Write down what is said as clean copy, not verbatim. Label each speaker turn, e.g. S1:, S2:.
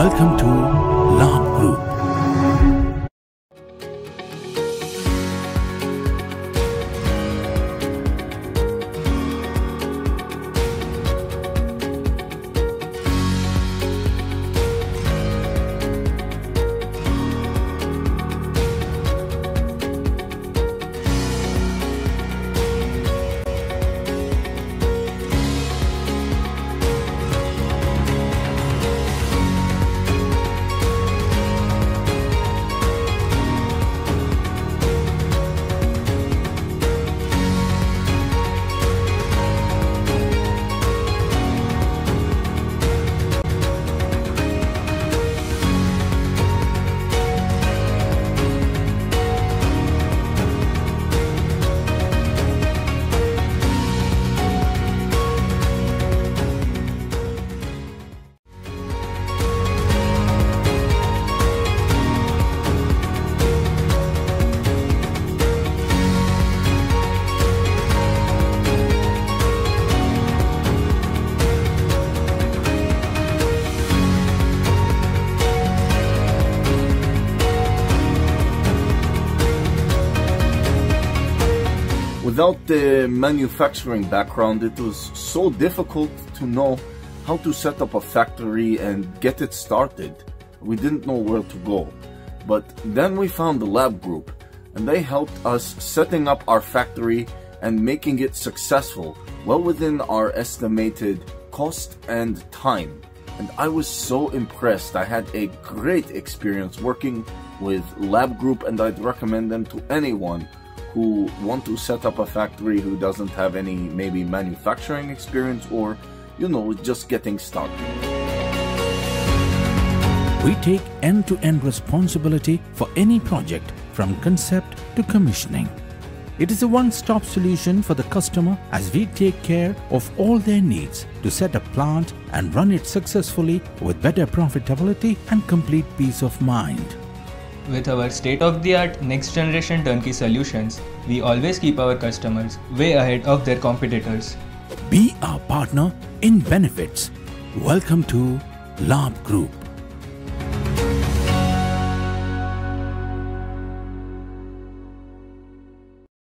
S1: Welcome to Labh Group.
S2: Without the manufacturing background, it was so difficult to know how to set up a factory and get it started. We didn't know where to go. But then we found the Labh Group, and they helped us setting up our factory and making it successful, well within our estimated cost and time. And I was so impressed. I had a great experience working with Labh Group, and I'd recommend them to anyone who want to set up a factory who doesn't have any maybe manufacturing experience or, just getting started.
S1: We take end-to-end responsibility for any project from concept to commissioning. It is a one-stop solution for the customer as we take care of all their needs to set a plant and run it successfully with better profitability and complete peace of mind.
S3: With our state-of-the-art next-generation turnkey solutions, we always keep our customers way ahead of their competitors.
S1: Be our partner in benefits. Welcome to Labh Group.